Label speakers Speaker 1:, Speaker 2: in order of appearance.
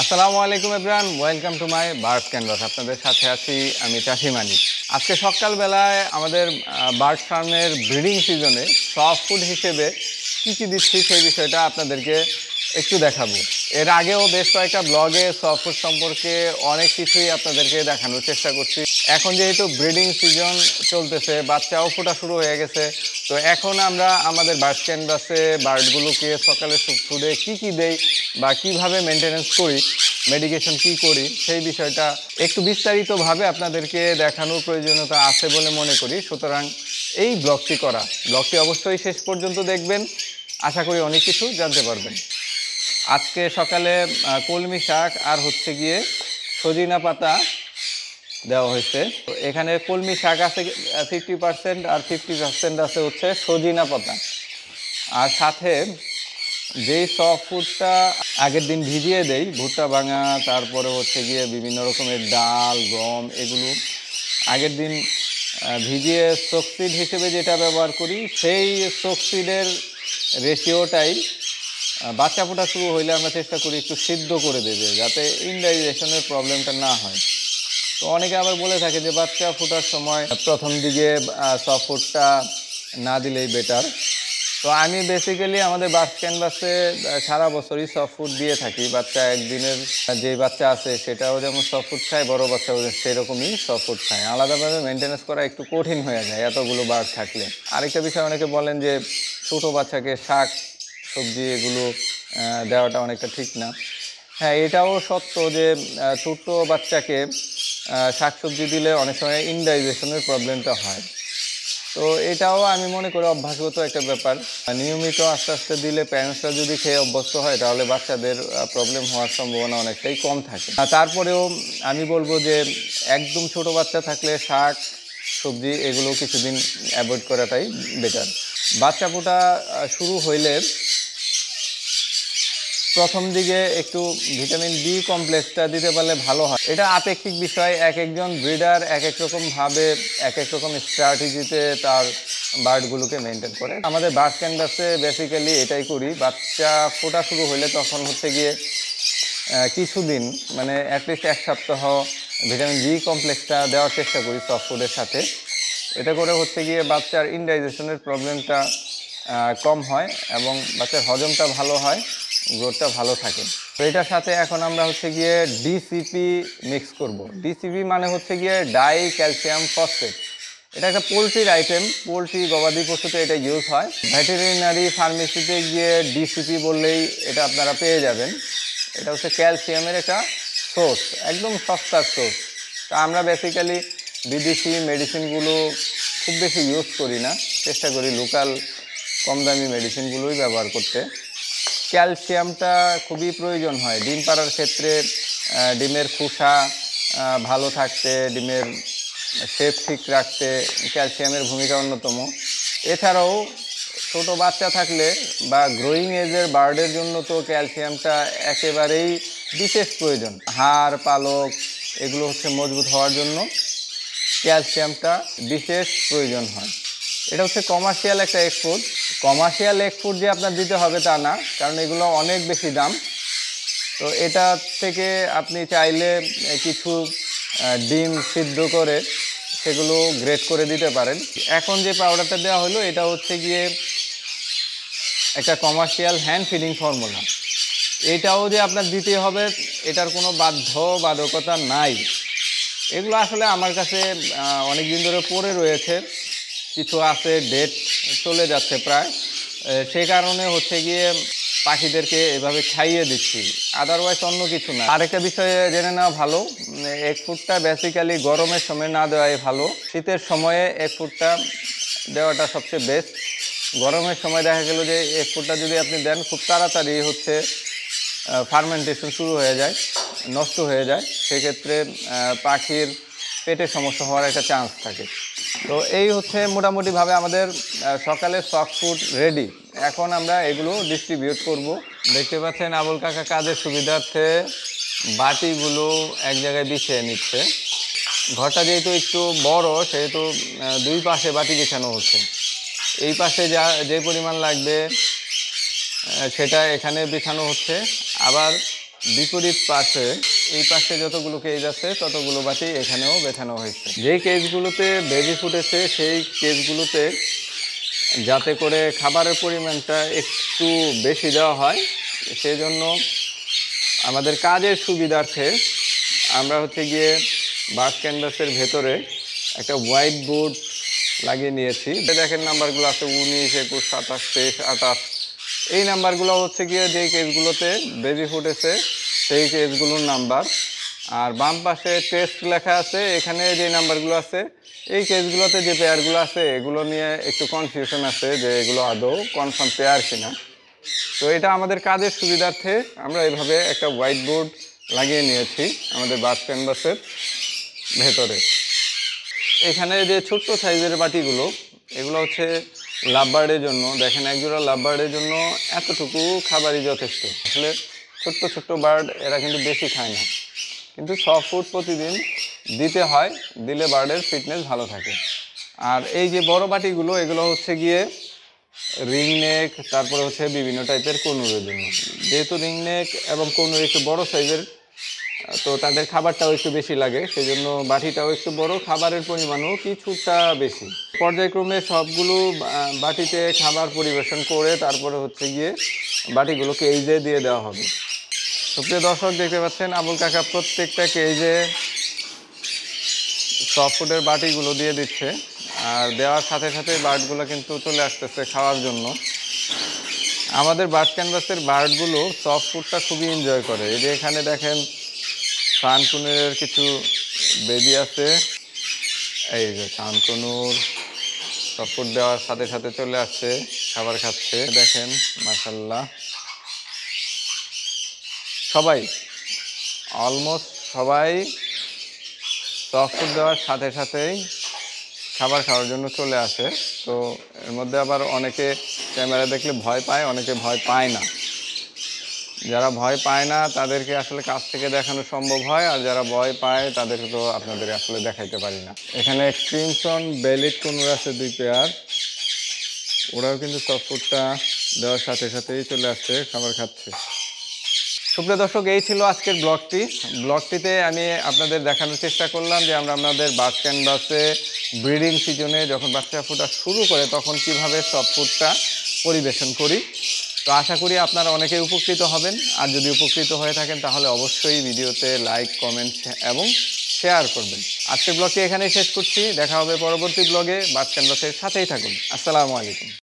Speaker 1: আসসালামু আলাইকুম everyone, welcome to my birds canvas. আপনাদের সাথে আছি আমি চাষি মানিক। আজকে সকালবেলায় আমাদের বার্ড ফার্মের ব্রিডিং সিজনে সফট ফুড হিসেবে কী কী দিচ্ছি সেই বিষয়টা আপনাদেরকে একটু দেখাবো। এর আগেও বেশ কয়েকটা ব্লগে সফট ফুড সম্পর্কে অনেক কিছুই আপনাদেরকে দেখানোর চেষ্টা করছি। এখন যেহেতু ব্রিডিং সিজন চলতেছে, বাচ্চাও ফোটা শুরু হয়ে গেছে, তো এখন আমরা আমাদের বার্ড ক্যানভাসে বার্ডগুলোকে সকালে ফুডে কী কী দেই বা কিভাবে মেনটেনেন্স করি, মেডিকেশন কি করি, সেই বিষয়টা একটু বিস্তারিতভাবে আপনাদেরকে দেখানোর প্রয়োজনীয়তা আছে বলে মনে করি। সুতরাং এই ব্লগটি অবশ্যই শেষ পর্যন্ত দেখবেন, আশা করি অনেক কিছু জানতে পারবেন। আজকে সকালে কলমি শাক আর হচ্ছে গিয়ে সজিনা পাতা দেওয়া হয়েছে। তো এখানে কলমি শাক আছে 50% আর 50% আছে হচ্ছে সজিনা পাতা। আর সাথে যেই সফট ফুডটা আগের দিন ভিজিয়ে দেই, ভুট্টা ভাঙা, তারপরে হচ্ছে গিয়ে বিভিন্ন রকমের ডাল, গম, এগুলো আগের দিন ভিজিয়ে সোকসিড হিসেবে যেটা ব্যবহার করি, সেই সোকসিডের রেশিওটাই বাচ্চা ফোটা শুরু হইলে আমরা চেষ্টা করি একটু সিদ্ধ করে দেবে, যাতে ইনডাইজেশনের প্রবলেমটা না হয়। তো অনেকে আবার বলে থাকে যে বাচ্চা ফোটার সময় প্রথম দিকে সফট ফুডটা না দিলেই বেটার। তো আমি বেসিক্যালি আমাদের বার্ড ক্যানভাসে সারা বছরই সফট ফুড দিয়ে থাকি। বাচ্চা একদিনের যে বাচ্চা আছে সেটাও যেমন সফট ফুড খায়, বড় বাচ্চাও সেরকমই সফট ফুড খায়। আলাদাভাবে মেনটেনেন্স করা একটু কঠিন হয়ে যায় এতগুলো বার্ড থাকলে। আরেকটা বিষয়, অনেকে বলেন যে ছোটো বাচ্চাকে শাক সবজি এগুলো দেওয়াটা অনেকটা ঠিক না। হ্যাঁ, এটাও সত্য যে ছোটো বাচ্চাকে শাকসবজি দিলে অনেক সময় ইনডাইজেশনের প্রবলেমটা হয়। তো এটাও আমি মনে করি অভ্যাসগত একটা ব্যাপার। নিয়মিত আস্তে আস্তে দিলে প্যারেন্টসরা যদি খেয়ে অভ্যস্ত হয়, তাহলে বাচ্চাদের প্রবলেম হওয়ার সম্ভাবনা অনেকটাই কম থাকে। তারপরেও আমি বলবো যে একদম ছোট বাচ্চা থাকলে শাক সবজি এগুলো কিছুদিন অ্যাভয়েড করাটাই বেটার। বাচ্চা ফোটা শুরু হইলে প্রথম দিকে একটু ভিটামিন বি কমপ্লেক্সটা দিতে পারলে ভালো হয়। এটা আপেক্ষিক বিষয়, এক একজন ব্রিডার এক এক রকমভাবে এক এক রকম স্ট্র্যাটেজিতে তার বার্ডগুলোকে মেনটেন করে। আমাদের বার্ড ক্যানভাসে বেসিক্যালি এটাই করি। বাচ্চা ফোটা শুরু হলে তখন হচ্ছে গিয়ে কিছুদিন, মানে অ্যাটলিস্ট এক সপ্তাহ ভিটামিন বি কমপ্লেক্সটা দেওয়ার চেষ্টা করি সফট ফুডের সাথে। এটা করে হচ্ছে গিয়ে বাচ্চার ইনডাইজেশনের প্রবলেমটা কম হয় এবং বাচ্চার হজমটা ভালো হয়, গ্রোথটা ভালো থাকে। তো এটার সাথে এখন আমরা হচ্ছে গিয়ে ডিসিপি মিক্স করব। ডিসিপি মানে হচ্ছে গিয়ে ডাই ক্যালসিয়াম ফসফেট। এটা একটা পোলট্রির আইটেম, পোলট্রি গবাদি পশুতে এটা ইউজ হয়। ভেটেরিনারি ফার্মেসিতে গিয়ে ডিসিপি বললেই এটা আপনারা পেয়ে যাবেন। এটা হচ্ছে ক্যালসিয়ামের একটা সোর্স, একদম সস্তার সোর্স। তা আমরা বেসিক্যালি বিদেশি মেডিসিনগুলো খুব বেশি ইউজ করি না, চেষ্টা করি লোকাল কম দামি মেডিসিনগুলোই ব্যবহার করতে। ক্যালসিয়ামটা খুবই প্রয়োজন হয় ডিম পাড়ার ক্ষেত্রে। ডিমের খোসা ভালো থাকতে, ডিমের শেপ ঠিক রাখতে ক্যালসিয়ামের ভূমিকা অন্যতম। এছাড়াও ছোটো বাচ্চা থাকলে বা গ্রোয়িং এজের বার্ডের জন্য তো ক্যালসিয়ামটা একেবারেই বিশেষ প্রয়োজন। হাড় পালক এগুলো হচ্ছে মজবুত হওয়ার জন্য ক্যালসিয়ামটা বিশেষ প্রয়োজন হয়। এটা হচ্ছে কমার্শিয়াল একটা egg food. Commercial egg food যে আপনার দিতে হবে তা না, কারণ এগুলো অনেক বেশি দাম। তো এটা থেকে আপনি চাইলে কিছু ডিম সিদ্ধ করে সেগুলো গ্রেট করে দিতে পারেন। এখন যে পাউডারটা দেওয়া হলো এটা হচ্ছে গিয়ে একটা কমার্শিয়াল হ্যান্ড ফিডিং ফর্মুলা। এটাও যে আপনার দিতে হবে এটার কোনো বাধ্যবাধকতা নাই। এগুলো আসলে আমার কাছে অনেক দিন ধরে পড়ে রয়েছে, কিছু আছে ডেট চলে যাচ্ছে প্রায়, সেই কারণে হচ্ছে গিয়ে পাখিদেরকে এভাবে খাইয়ে দিচ্ছি, আদারওয়াইজ অন্য কিছু না। আরেকটা বিষয়ে জেনে নেওয়া ভালো, এগ ফুডটা বেসিক্যালি গরমের সময় না দেওয়াই ভালো। শীতের সময়ে এগ ফুডটা দেওয়াটা সবচেয়ে বেস্ট। গরমের সময় দেখা গেল যে এগ ফুডটা যদি আপনি দেন, খুব তাড়াতাড়ি হচ্ছে ফার্মেন্টেশন শুরু হয়ে যায়, নষ্ট হয়ে যায়। সেক্ষেত্রে পাখির পেটে সমস্যা হওয়ার একটা চান্স থাকে। তো এই হচ্ছে মোটামুটিভাবে আমাদের সকালে সফট ফুড রেডি। এখন আমরা এগুলো ডিস্ট্রিবিউট করব। দেখতে পাচ্ছেন আবুল কাকা কাজের সুবিধার্থে বাটিগুলো এক জায়গায় বিছিয়ে নিচ্ছে। ঘরটা যেহেতু একটু বড়, সেহেতু দুই পাশে বাটি বিছানো হচ্ছে। এই পাশে যে পরিমাণ লাগবে সেটা এখানে বিছানো হচ্ছে, আবার বিপরীত পাশে এই পাশে যতগুলো কেজ আছে ততগুলো বাটি এখানেও বেছানো হয়েছে। যেই কেজগুলোতে বেবি ফুটেছে সেই কেজগুলোতে যাতে করে খাবারের পরিমাণটা একটু বেশি দেওয়া হয়, সেই জন্য আমাদের কাজের সুবিধার্থে আমরা হচ্ছে গিয়ে বাস ক্যানভাসের ভেতরে একটা হোয়াইট বোর্ড লাগিয়ে নিয়েছি। দেখেন নাম্বারগুলো আছে 19, 21, 27, 23, 28। এই নাম্বারগুলো হচ্ছে গিয়ে যেই কেসগুলোতে বেবি ফুটেছে সেই কেসগুলোর নাম্বার। আর বাম পাশে টেস্ট লেখা আছে, এখানে যে নাম্বারগুলো আছে এই কেসগুলোতে যে পেয়ারগুলো আছে এগুলো নিয়ে একটু কনফিউশন আছে যে এগুলো আদৌ কনফার্ম পেয়ার কিনা। তো এটা আমাদের কাজের সুবিধার্থে আমরা এইভাবে একটা হোয়াইট বোর্ড লাগিয়ে নিয়েছি আমাদের বাস ক্যানভাসের ভেতরে। এখানে যে ছোট্ট সাইজের বাটিগুলো এগুলো হচ্ছে লাভবার্ডের জন্য। দেখেন একজোড়া লাভবার্ডের জন্য এতটুকু খাবারই যথেষ্ট। আসলে ছোট্ট ছোট্ট বার্ড এরা কিন্তু বেশি খায় না, কিন্তু 6 ফুড প্রতিদিন দিতে হয়, দিলে বার্ডের ফিটনেস ভালো থাকে। আর এই যে বড় বাটিগুলো এগুলো হচ্ছে গিয়ে রিং নেক, তারপরে হচ্ছে বিভিন্ন টাইপের কনুরের জন্য। যেহেতু রিং নেক এবং কনুর একটু বড় সাইজের, তো তাদের খাবারটাও একটু বেশি লাগে, সেই জন্য বাটিটাও একটু বড়, খাবারের পরিমাণও কিছুটা বেশি। পর্যায়ক্রমে সবগুলো বাটিতে খাবার পরিবেশন করে তারপরে হচ্ছে গিয়ে বাটিগুলো কেজে দিয়ে দেওয়া হবে। সুপ্রিয় দর্শক, দেখতে পাচ্ছেন আবুল কাকা প্রত্যেকটা কেজে সফট ফুডের বাটিগুলো দিয়ে দিচ্ছে। আর দেওয়ার সাথে সাথে বার্ডগুলো কিন্তু চলে আসতেছে খাওয়ার জন্য। আমাদের বার্ড ক্যানভাসের বার্ডগুলো সফট ফুডটা খুবই এনজয় করে। এই যে এখানে দেখেন সানকুনুরের কিছু বেবি আছে, এই যে সানকুনুর সফট ফুড দেওয়ার সাথে সাথে চলে আসছে, খাবার খাচ্ছে। দেখেন মাশাআল্লাহ, সবাই অলমোস্ট সবাই সফট ফুড দেওয়ার সাথে সাথেই খাবার খাওয়ার জন্য চলে আসে। তো এর মধ্যে আবার অনেকে ক্যামেরা দেখলে ভয় পায়, অনেকে ভয় পায় না। যারা ভয় পায় না তাদেরকে আসলে কাছ থেকে দেখানো সম্ভব হয়, আর যারা ভয় পায় তাদেরকে তো আপনাদের আসলে দেখাইতে পারি না। এখানে ক্রিমসন বেলিট কুনুর আছে 2 পেয়ার, ওরাও কিন্তু সফট ফুডটা দেওয়ার সাথে সাথেই চলে আসছে, খাবার খাচ্ছে। সুপ্রিয় দর্শক, এই ছিল আজকের ব্লগটিতে আমি আপনাদের দেখানোর চেষ্টা করলাম যে আমরা আমাদের বাস ক্যানভাসে ব্রিডিং সিজনে যখন বাচ্চা ফোটা শুরু করে তখন কিভাবে সফট ফুডটা পরিবেশন করি। তো আশা করি আপনারা অনেকেই উপকৃত হবেন। আর যদি উপকৃত হয়ে থাকেন তাহলে অবশ্যই ভিডিওতে লাইক, কমেন্ট এবং শেয়ার করবেন। আজকের ব্লগটি এখানেই শেষ করছি। দেখা হবে পরবর্তী ব্লগে। বাস ক্যানভাসের সাথেই থাকুন। আসসালামু আলাইকুম।